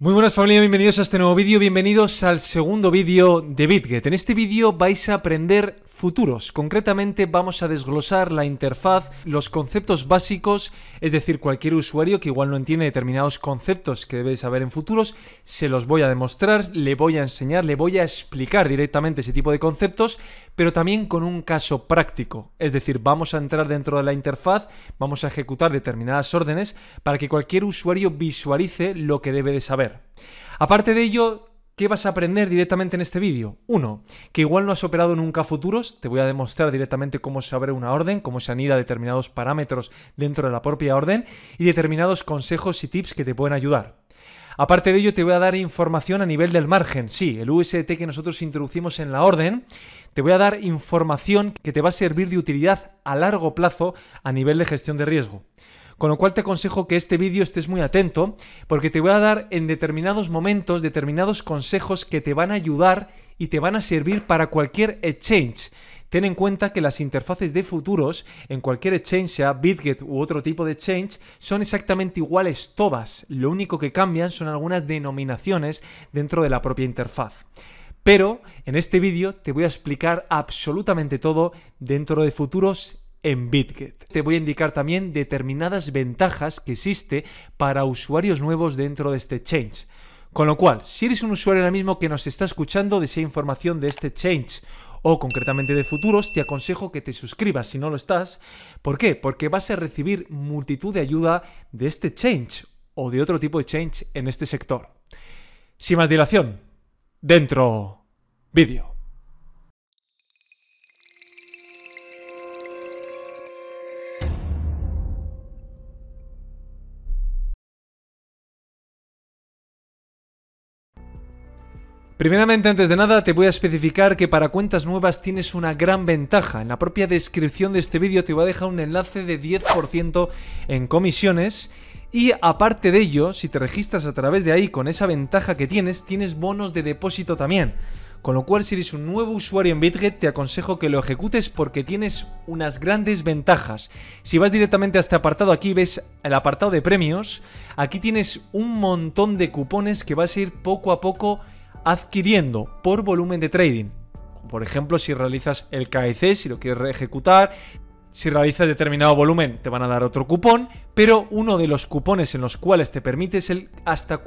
Muy buenas familia, bienvenidos a este nuevo vídeo, bienvenidos al segundo vídeo de BitGet. En este vídeo vais a aprender futuros, concretamente vamos a desglosar la interfaz, los conceptos básicos, es decir, cualquier usuario que igual no entiende determinados conceptos que debe saber en futuros, se los voy a demostrar, le voy a enseñar, le voy a explicar directamente ese tipo de conceptos, pero también con un caso práctico, es decir, vamos a entrar dentro de la interfaz, vamos a ejecutar determinadas órdenes para que cualquier usuario visualice lo que debe de saber. Aparte de ello, ¿qué vas a aprender directamente en este vídeo? Uno, que igual no has operado nunca futuros, te voy a demostrar directamente cómo se abre una orden, cómo se anida determinados parámetros dentro de la propia orden y determinados consejos y tips que te pueden ayudar. Aparte de ello, te voy a dar información a nivel del margen. Sí, el USDT que nosotros introducimos en la orden, te voy a dar información que te va a servir de utilidad a largo plazo a nivel de gestión de riesgo. Con lo cual te aconsejo que este vídeo estés muy atento porque te voy a dar en determinados momentos determinados consejos que te van a ayudar y te van a servir para cualquier exchange. Ten en cuenta que las interfaces de futuros en cualquier exchange, sea BitGet u otro tipo de exchange, son exactamente iguales todas. Lo único que cambian son algunas denominaciones dentro de la propia interfaz. Pero en este vídeo te voy a explicar absolutamente todo dentro de futuros en BitGet. Te voy a indicar también determinadas ventajas que existe para usuarios nuevos dentro de este exchange. Con lo cual, si eres un usuario ahora mismo que nos está escuchando, desea información de este exchange o concretamente de futuros, te aconsejo que te suscribas si no lo estás. ¿Por qué? Porque vas a recibir multitud de ayuda de este exchange o de otro tipo de exchange en este sector. Sin más dilación, dentro vídeo. Primeramente, antes de nada, te voy a especificar que para cuentas nuevas tienes una gran ventaja. En la propia descripción de este vídeo te voy a dejar un enlace de 10% en comisiones y aparte de ello, si te registras a través de ahí con esa ventaja que tienes, tienes bonos de depósito también. Con lo cual, si eres un nuevo usuario en BitGet, te aconsejo que lo ejecutes porque tienes unas grandes ventajas. Si vas directamente a este apartado, aquí ves el apartado de premios. Aquí tienes un montón de cupones que vas a ir poco a poco adquiriendo por volumen de trading. Por ejemplo, si realizas el KIC, si lo quieres ejecutar, si realizas determinado volumen te van a dar otro cupón, pero uno de los cupones en los cuales te permite es el hasta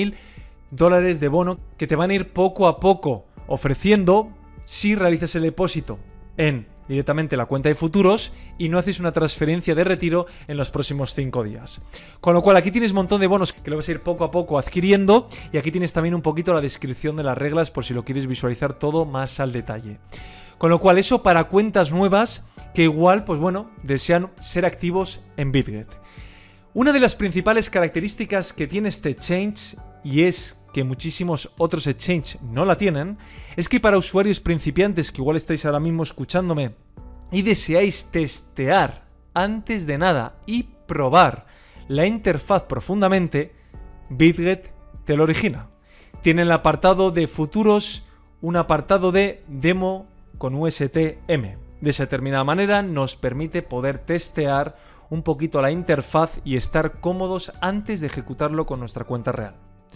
$4.000 de bono que te van a ir poco a poco ofreciendo si realizas el depósito en directamente la cuenta de futuros y no haces una transferencia de retiro en los próximos 5 días. Con lo cual aquí tienes un montón de bonos que lo vas a ir poco a poco adquiriendo y aquí tienes también un poquito la descripción de las reglas por si lo quieres visualizar todo más al detalle. Con lo cual eso para cuentas nuevas que igual, pues bueno, desean ser activos en BitGet. Una de las principales características que tiene este exchange, y es que muchísimos otros exchanges no la tienen, es que para usuarios principiantes que igual estáis ahora mismo escuchándome y deseáis testear antes de nada y probar la interfaz profundamente, BitGet te lo origina. Tiene el apartado de futuros, un apartado de demo con USTM. De esa determinada manera nos permite poder testear un poquito la interfaz y estar cómodos antes de ejecutarlo con nuestra cuenta real.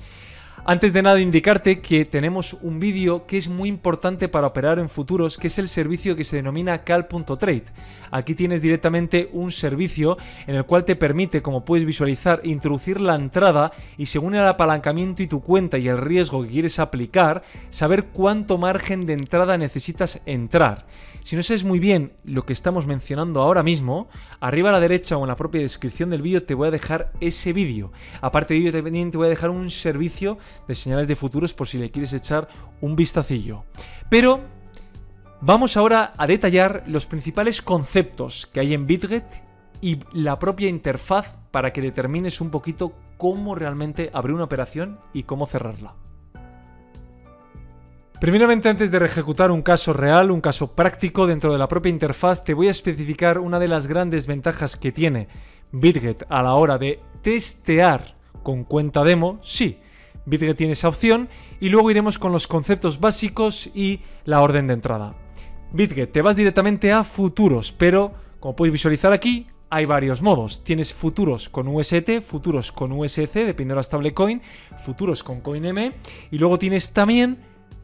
Antes de nada, indicarte que tenemos un vídeo que es muy importante para operar en futuros, que es el servicio que se denomina cal.trade. Aquí tienes directamente un servicio en el cual te permite, como puedes visualizar, introducir la entrada y según el apalancamiento y tu cuenta y el riesgo que quieres aplicar, saber cuánto margen de entrada necesitas entrar. Si no sabes muy bien lo que estamos mencionando ahora mismo, arriba a la derecha o en la propia descripción del vídeo te voy a dejar ese vídeo. Aparte de ello, también te voy a dejar un servicio de señales de futuros por si le quieres echar un vistacillo. Pero vamos ahora a detallar los principales conceptos que hay en BitGet y la propia interfaz para que determines un poquito cómo realmente abrir una operación y cómo cerrarla. Primeramente, antes de ejecutar un caso real, un caso práctico dentro de la propia interfaz, te voy a especificar una de las grandes ventajas que tiene BitGet a la hora de testear con cuenta demo. Sí, BitGet tiene esa opción y luego iremos con los conceptos básicos y la orden de entrada. BitGet, te vas directamente a futuros, pero como puedes visualizar aquí, hay varios modos. Tienes futuros con UST, futuros con USC, dependiendo de la stablecoin, futuros con CoinM, y luego tienes también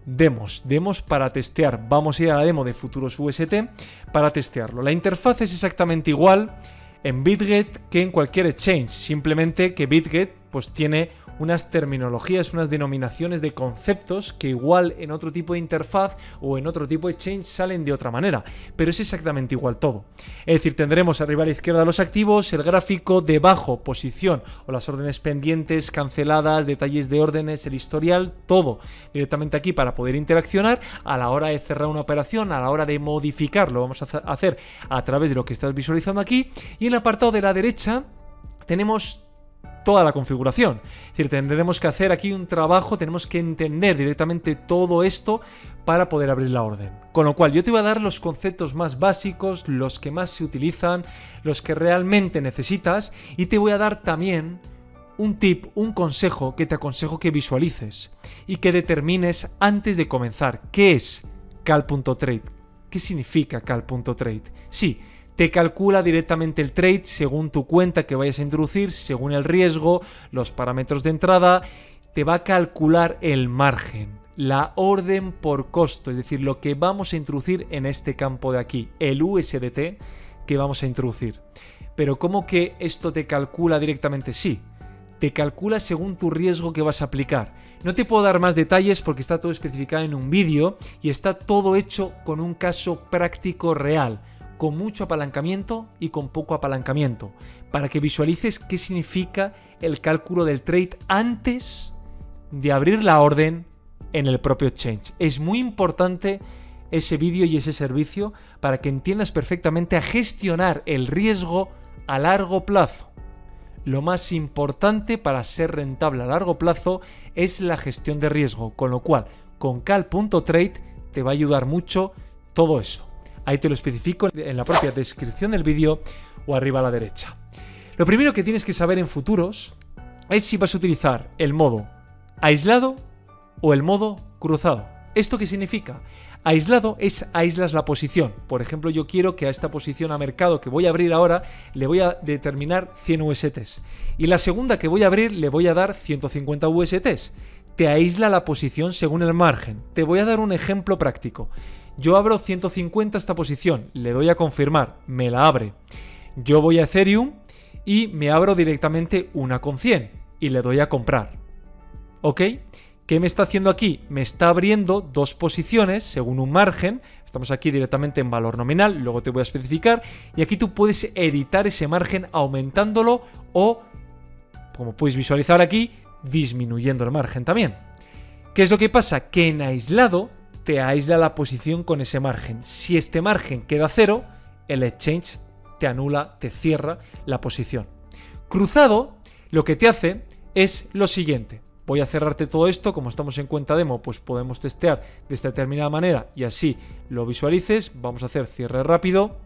demos para testear. Vamos a ir a la demo de futuros UST para testearlo. La interfaz es exactamente igual en BitGet que en cualquier exchange, simplemente que BitGet pues tiene unas terminologías, unas denominaciones de conceptos que igual en otro tipo de interfaz o en otro tipo de exchange salen de otra manera, pero es exactamente igual todo. Es decir, tendremos arriba a la izquierda los activos, el gráfico, debajo posición o las órdenes pendientes, canceladas, detalles de órdenes, el historial, todo directamente aquí para poder interaccionar a la hora de cerrar una operación, a la hora de modificar, lo vamos a hacer a través de lo que estás visualizando aquí. Y en el apartado de la derecha tenemos toda la configuración. Es decir, tendremos que hacer aquí un trabajo, tenemos que entender directamente todo esto para poder abrir la orden. Con lo cual yo te voy a dar los conceptos más básicos, los que más se utilizan, los que realmente necesitas, y te voy a dar también un tip, un consejo que te aconsejo que visualices y que determines antes de comenzar. ¿Qué es cal.trade? ¿Qué significa cal.trade? Sí, te calcula directamente el trade según tu cuenta que vayas a introducir, según el riesgo, los parámetros de entrada, te va a calcular el margen, la orden por costo, es decir, lo que vamos a introducir en este campo de aquí, el USDT que vamos a introducir. Pero ¿cómo que esto te calcula directamente? Sí, te calcula según tu riesgo que vas a aplicar. No te puedo dar más detalles porque está todo especificado en un vídeo y está todo hecho con un caso práctico real, con mucho apalancamiento y con poco apalancamiento, para que visualices qué significa el cálculo del trade antes de abrir la orden en el propio exchange. Es muy importante ese vídeo y ese servicio para que entiendas perfectamente a gestionar el riesgo a largo plazo. Lo más importante para ser rentable a largo plazo es la gestión de riesgo, con lo cual con cal.trade te va a ayudar mucho todo eso. Ahí te lo especifico en la propia descripción del vídeo o arriba a la derecha. Lo primero que tienes que saber en futuros es si vas a utilizar el modo aislado o el modo cruzado. ¿Esto qué significa? Aislado es aíslas la posición. Por ejemplo, yo quiero que a esta posición a mercado que voy a abrir ahora le voy a determinar 100 USTs. Y la segunda que voy a abrir le voy a dar 150 USTs. Te aísla la posición según el margen. Te voy a dar un ejemplo práctico. Yo abro 150 esta posición, le doy a confirmar, me la abre. Yo voy a Ethereum y me abro directamente una con 100 y le doy a comprar. ¿Ok? ¿Qué me está haciendo aquí? Me está abriendo dos posiciones según un margen. Estamos aquí directamente en valor nominal, luego te voy a especificar. Y aquí tú puedes editar ese margen aumentándolo o, como puedes visualizar aquí, disminuyendo el margen también. ¿Qué es lo que pasa? Que en aislado te aísla la posición con ese margen. Si este margen queda cero, el exchange te anula, te cierra la posición. Cruzado, lo que te hace es lo siguiente. Voy a cerrarte todo esto, como estamos en cuenta demo, pues podemos testear de esta determinada manera y así lo visualices. Vamos a hacer cierre rápido,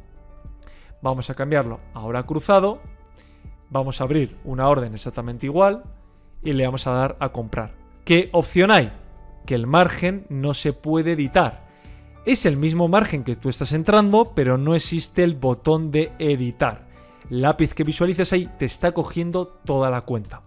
vamos a cambiarlo ahora cruzado, vamos a abrir una orden exactamente igual y le vamos a dar a comprar. ¿Qué opción hay? Que el margen no se puede editar. Es el mismo margen que tú estás entrando, pero no existe el botón de editar. El lápiz que visualices ahí te está cogiendo toda la cuenta.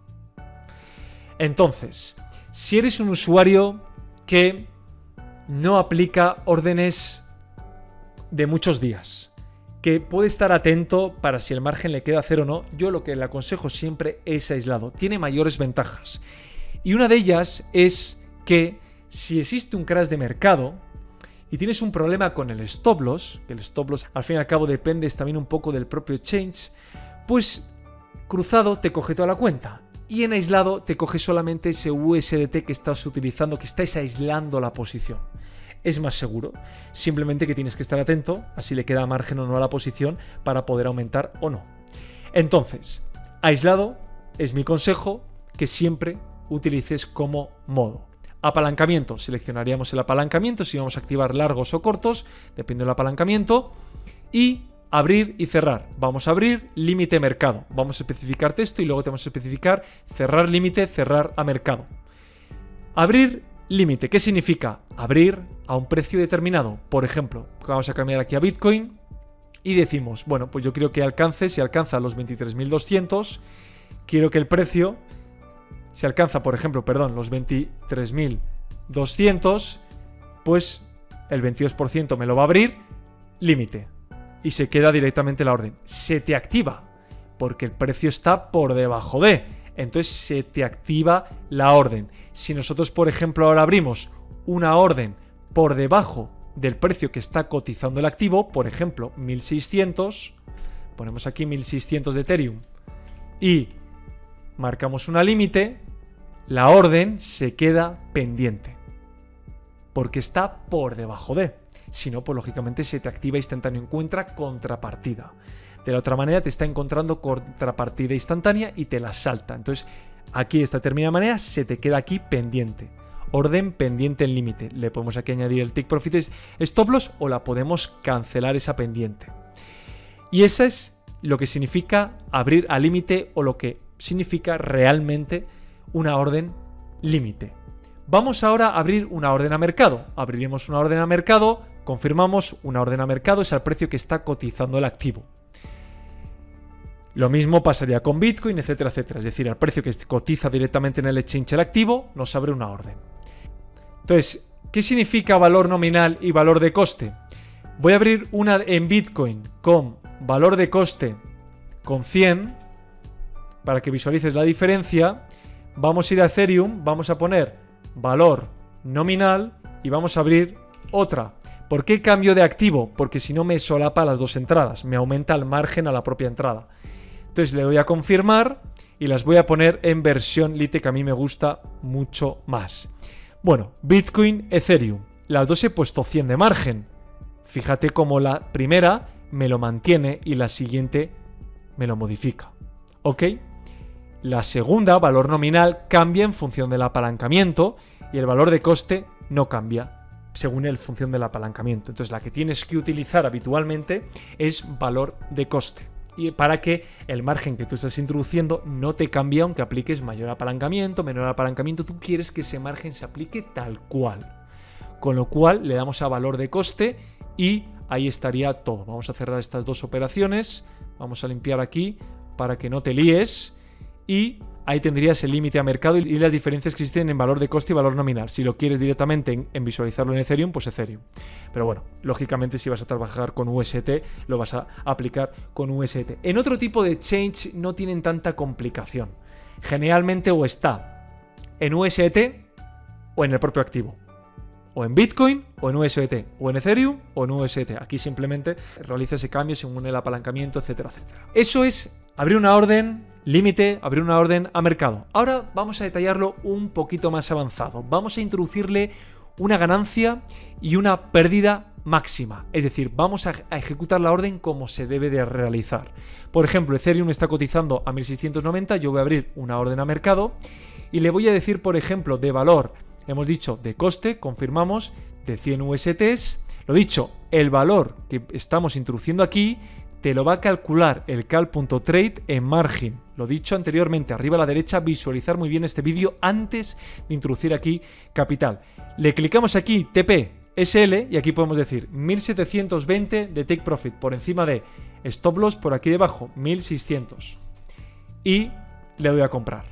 Entonces, si eres un usuario que no aplica órdenes de muchos días, que puede estar atento para si el margen le queda cero o no, yo lo que le aconsejo siempre es aislado. Tiene mayores ventajas. Y una de ellas es que si existe un crash de mercado y tienes un problema con el stop loss, que el stop loss al fin y al cabo depende también un poco del propio exchange, pues cruzado te coge toda la cuenta y en aislado te coge solamente ese USDT que estás utilizando, que estáis aislando la posición. Es más seguro, simplemente que tienes que estar atento a si le queda margen o no a la posición para poder aumentar o no. Entonces, aislado es mi consejo que siempre utilices como modo. Apalancamiento, seleccionaríamos el apalancamiento si vamos a activar largos o cortos, depende del apalancamiento. Y abrir y cerrar. Vamos a abrir límite mercado. Vamos a especificar texto y luego te vamos a especificar cerrar límite, cerrar a mercado. Abrir límite, ¿qué significa? Abrir a un precio determinado. Por ejemplo, vamos a cambiar aquí a Bitcoin. y decimos, bueno, pues yo quiero que alcance, si alcanza los 23.200, quiero que el precio, si alcanza, por ejemplo, perdón, los 23.200, pues el 22% me lo va a abrir, límite, y se queda directamente la orden. Se te activa, porque el precio está por debajo de, entonces se te activa la orden. Si nosotros, por ejemplo, ahora abrimos una orden por debajo del precio que está cotizando el activo, por ejemplo, 1600, ponemos aquí 1600 de Ethereum y marcamos una límite, la orden se queda pendiente porque está por debajo de. Si no, pues lógicamente se te activa instantáneo, encuentra contrapartida. De la otra manera te está encontrando contrapartida instantánea y te la salta. Entonces aquí de esta determinada manera se te queda aquí pendiente. Orden pendiente en límite. Le podemos aquí añadir el take profit stop loss o la podemos cancelar esa pendiente. Y eso es lo que significa abrir al límite o lo que significa realmente una orden límite. Vamos ahora a abrir una orden a mercado. Abriremos una orden a mercado, confirmamos una orden a mercado, es al precio que está cotizando el activo. Lo mismo pasaría con Bitcoin, etcétera, etcétera. Es decir, al precio que cotiza directamente en el exchange el activo, nos abre una orden. Entonces, ¿qué significa valor nominal y valor de coste? Voy a abrir una en Bitcoin con valor de coste con 100 para que visualices la diferencia. Vamos a ir a Ethereum, vamos a poner valor nominal y vamos a abrir otra. ¿Por qué cambio de activo? Porque si no me solapa las dos entradas, me aumenta el margen a la propia entrada. Entonces le doy a confirmar y las voy a poner en versión Lite, que a mí me gusta mucho más. Bueno, Bitcoin, Ethereum. Las dos he puesto 100 de margen. Fíjate cómo la primera me lo mantiene y la siguiente me lo modifica. ¿Ok? La segunda, valor nominal, cambia en función del apalancamiento y el valor de coste no cambia según en función del apalancamiento. Entonces la que tienes que utilizar habitualmente es valor de coste. Y para que el margen que tú estás introduciendo no te cambie aunque apliques mayor apalancamiento, menor apalancamiento. Tú quieres que ese margen se aplique tal cual. Con lo cual le damos a valor de coste y ahí estaría todo. Vamos a cerrar estas dos operaciones. Vamos a limpiar aquí para que no te líes. Y ahí tendrías el límite a mercado y las diferencias que existen en valor de coste y valor nominal. Si lo quieres directamente en visualizarlo en Ethereum, pues Ethereum. Pero bueno, lógicamente si vas a trabajar con UST, lo vas a aplicar con UST. En otro tipo de exchange no tienen tanta complicación. Generalmente o está en UST o en el propio activo. O en Bitcoin, o en UST, o en Ethereum, o en UST. Aquí simplemente realiza ese cambio según el apalancamiento, etcétera, etcétera. Eso es abrir una orden límite, abrir una orden a mercado. Ahora vamos a detallarlo un poquito más avanzado. Vamos a introducirle una ganancia y una pérdida máxima. Es decir, vamos a ejecutar la orden como se debe de realizar. Por ejemplo, Ethereum está cotizando a 1690. Yo voy a abrir una orden a mercado y le voy a decir, por ejemplo, de valor. Hemos dicho de coste, confirmamos, de 100 USTs. Lo dicho, el valor que estamos introduciendo aquí te lo va a calcular el cal.trade en margin. Lo dicho anteriormente, arriba a la derecha, visualizar muy bien este vídeo antes de introducir aquí capital. Le clicamos aquí TP SL y aquí podemos decir 1720 de take profit por encima de stop loss por aquí debajo, 1600. Y le doy a comprar.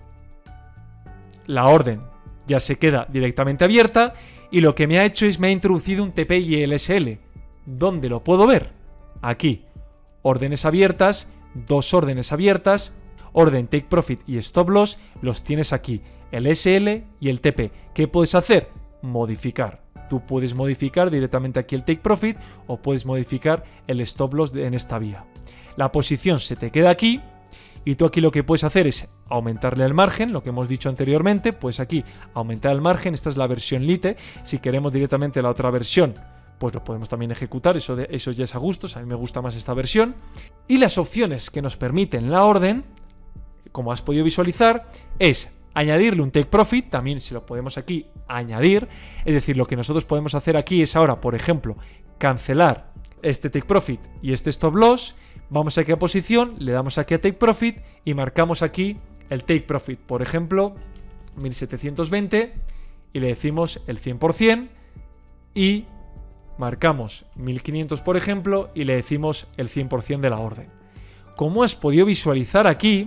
La orden ya se queda directamente abierta y lo que me ha hecho es me ha introducido un TP y el SL. ¿Dónde lo puedo ver? Aquí. Órdenes abiertas, dos órdenes abiertas, orden take profit y stop loss, los tienes aquí. El SL y el TP. ¿Qué puedes hacer? Modificar. Tú puedes modificar directamente aquí el take profit o puedes modificar el stop loss en esta vía. La posición se te queda aquí. Y tú aquí lo que puedes hacer es aumentarle el margen, lo que hemos dicho anteriormente, pues aquí aumentar el margen, esta es la versión Lite. Si queremos directamente la otra versión, pues lo podemos también ejecutar, eso ya es a gustos, a mí me gusta más esta versión. Y las opciones que nos permiten la orden, como has podido visualizar, es añadirle un take profit, también se lo podemos aquí añadir, es decir, lo que nosotros podemos hacer aquí es ahora, por ejemplo, cancelar este take profit y este stop loss. Vamos aquí a posición, le damos aquí a take profit y marcamos aquí el take profit, por ejemplo 1720 y le decimos el 100% y marcamos 1500 por ejemplo y le decimos el 100% de la orden. Como has podido visualizar aquí,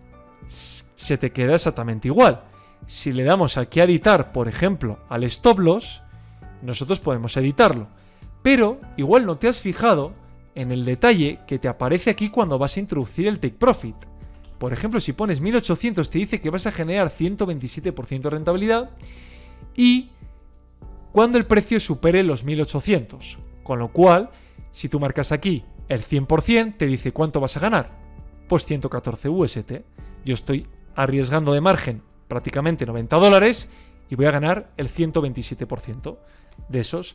se te queda exactamente igual. Si le damos aquí a editar, por ejemplo, al stop loss, nosotros podemos editarlo. Pero igual no te has fijado en el detalle que te aparece aquí cuando vas a introducir el take profit. Por ejemplo, si pones 1800 te dice que vas a generar 127% de rentabilidad y cuando el precio supere los 1800. Con lo cual, si tú marcas aquí el 100%, te dice cuánto vas a ganar. Pues 114 UST. Yo estoy arriesgando de margen prácticamente $90 y voy a ganar el 127% de esos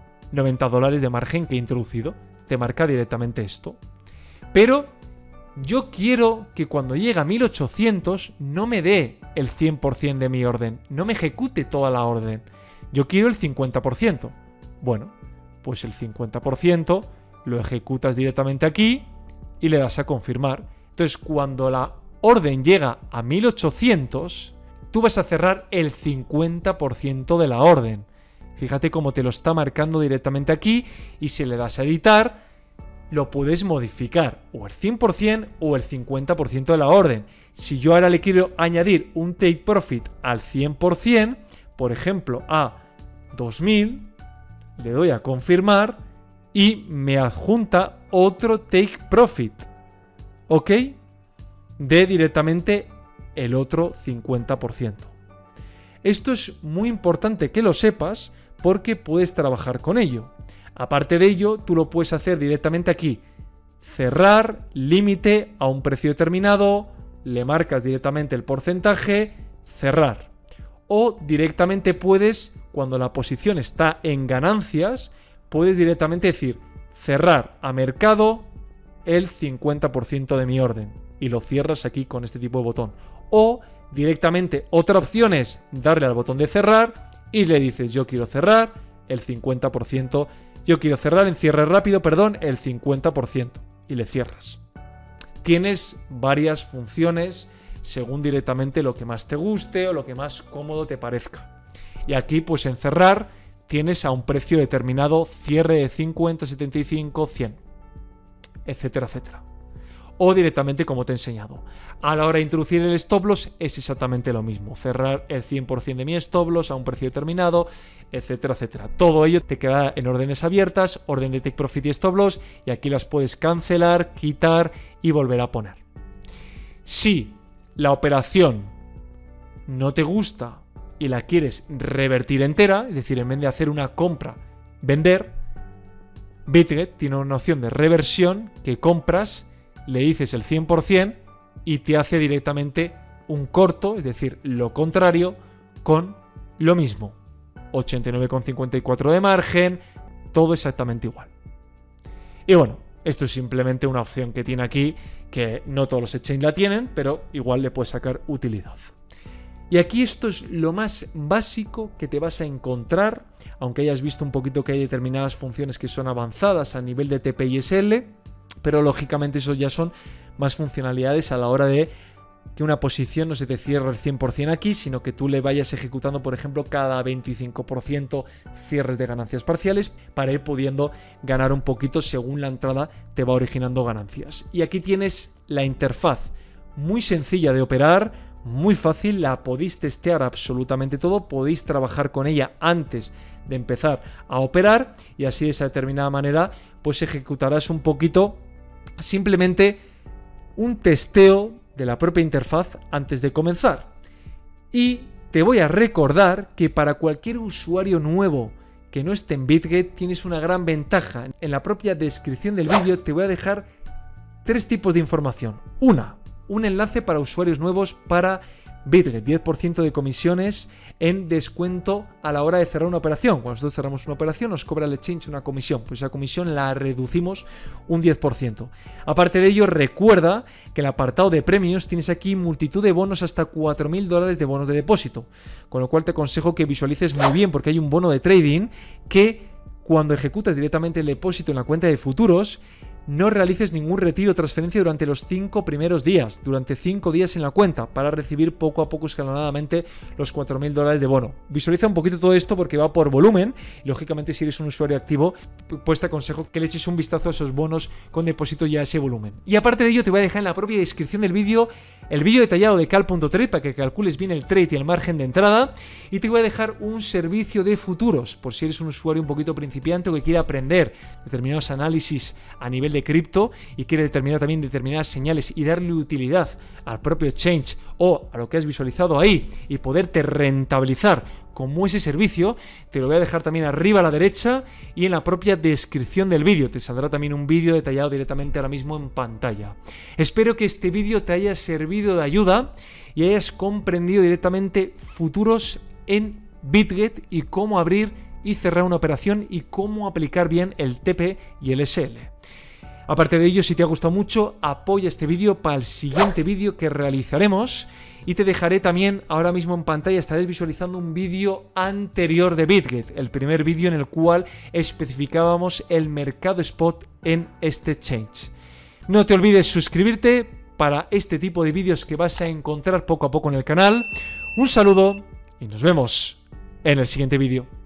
$90 de margen que he introducido. Te marca directamente esto. Pero yo quiero que cuando llegue a 1800 no me dé el 100% de mi orden, no me ejecute toda la orden. Yo quiero el 50%. Bueno, pues el 50% lo ejecutas directamente aquí y le das a confirmar. Entonces, cuando la orden llega a 1800, tú vas a cerrar el 50% de la orden. Fíjate cómo te lo está marcando directamente aquí y si le das a editar, lo puedes modificar o el 100% o el 50% de la orden. Si yo ahora le quiero añadir un take profit al 100%, por ejemplo a 2000, le doy a confirmar y me adjunta otro take profit, ¿ok? De directamente el otro 50%. Esto es muy importante que lo sepas porque puedes trabajar con ello. Aparte de ello, tú lo puedes hacer directamente aquí. Cerrar, límite a un precio determinado, le marcas directamente el porcentaje, cerrar. O directamente puedes, cuando la posición está en ganancias, puedes directamente decir cerrar a mercado el 50% de mi orden. Y lo cierras aquí con este tipo de botón. O directamente otra opción es darle al botón de cerrar y le dices yo quiero cerrar el 50%. Yo quiero cerrar en cierre rápido, perdón, el 50% y le cierras. Tienes varias funciones según directamente lo que más te guste o lo que más cómodo te parezca. Y aquí pues en cerrar tienes a un precio determinado cierre de 50, 75, 100, etcétera, etcétera. O directamente como te he enseñado. A la hora de introducir el stop loss es exactamente lo mismo. Cerrar el 100% de mi stop loss a un precio determinado, etcétera, etcétera. Todo ello te queda en órdenes abiertas, orden de take profit y stop loss, y aquí las puedes cancelar, quitar y volver a poner. Si la operación no te gusta y la quieres revertir entera, es decir, en vez de hacer una compra, vender, BitGet tiene una opción de reversión que compras, le dices el 100% y te hace directamente un corto, es decir, lo contrario, con lo mismo. 89,54 de margen, todo exactamente igual. Y bueno, esto es simplemente una opción que tiene aquí, que no todos los exchanges la tienen, pero igual le puedes sacar utilidad. Y aquí esto es lo más básico que te vas a encontrar, aunque hayas visto un poquito que hay determinadas funciones que son avanzadas a nivel de TP y SL, pero lógicamente eso ya son más funcionalidades a la hora de que una posición no se te cierre el 100% aquí, sino que tú le vayas ejecutando, por ejemplo, cada 25% cierres de ganancias parciales para ir pudiendo ganar un poquito según la entrada te va originando ganancias. Y aquí tienes la interfaz muy sencilla de operar, muy fácil, la podéis testear absolutamente todo, podéis trabajar con ella antes de empezar a operar y así de esa determinada manera pues ejecutarás un poquito simplemente un testeo de la propia interfaz antes de comenzar. Y te voy a recordar que para cualquier usuario nuevo que no esté en BitGet tienes una gran ventaja. En la propia descripción del vídeo te voy a dejar 3 tipos de información. Un enlace para usuarios nuevos para BitGet, 10% de comisiones en descuento a la hora de cerrar una operación. Cuando nosotros cerramos una operación nos cobra el exchange una comisión, pues esa comisión la reducimos un 10%. Aparte de ello, recuerda que en el apartado de premios tienes aquí multitud de bonos hasta $4.000 de bonos de depósito, con lo cual te aconsejo que visualices muy bien porque hay un bono de trading que cuando ejecutas directamente el depósito en la cuenta de futuros no realices ningún retiro o transferencia durante los 5 primeros días, durante 5 días en la cuenta, para recibir poco a poco escalonadamente los $4.000 de bono. Visualiza un poquito todo esto porque va por volumen. Lógicamente, si eres un usuario activo, pues te aconsejo que le eches un vistazo a esos bonos con depósito ya a ese volumen. Y aparte de ello, te voy a dejar en la propia descripción del vídeo el vídeo detallado de cal.trade para que calcules bien el trade y el margen de entrada, y te voy a dejar un servicio de futuros por si eres un usuario un poquito principiante o que quiere aprender determinados análisis a nivel de cripto y quiere determinar también determinadas señales y darle utilidad al propio exchange o a lo que has visualizado ahí y poderte rentabilizar como ese servicio. Te lo voy a dejar también arriba a la derecha y en la propia descripción del vídeo. Te saldrá también un vídeo detallado directamente ahora mismo en pantalla. Espero que este vídeo te haya servido de ayuda y hayas comprendido directamente futuros en Bitget y cómo abrir y cerrar una operación y cómo aplicar bien el TP y el SL. Aparte de ello, si te ha gustado mucho, apoya este vídeo para el siguiente vídeo que realizaremos, y te dejaré también ahora mismo en pantalla, estaréis visualizando un vídeo anterior de Bitget, el primer vídeo en el cual especificábamos el mercado spot en este exchange. No te olvides suscribirte para este tipo de vídeos que vas a encontrar poco a poco en el canal. Un saludo y nos vemos en el siguiente vídeo.